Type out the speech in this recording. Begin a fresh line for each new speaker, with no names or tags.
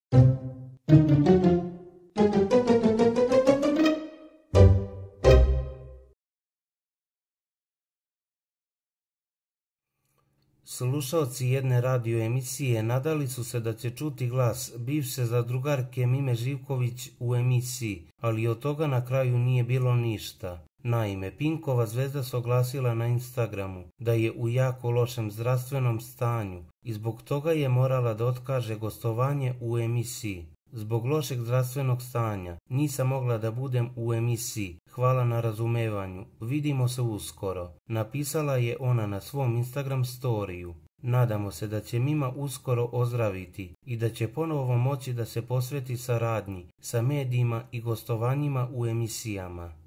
Slušaoci jedne radio emisije nadali su se da će čuti glas bivše zadrugarke Mime Živković u emisiji, ali od toga na kraju nije bilo ništa. Naime, Pinkova zvezda se oglasila na Instagramu da je u jako lošem zdravstvenom stanju i zbog toga je morala da otkaže gostovanje u emisiji. Zbog lošeg zdravstvenog stanja nisam mogla da budem u emisiji. Hvala na razumevanju. Vidimo se uskoro. Napisala je ona na svom Instagram storiju. Nadamo se da će Mima uskoro ozdraviti i da će ponovo moći da se posveti saradnji sa medijima i gostovanjima u emisijama.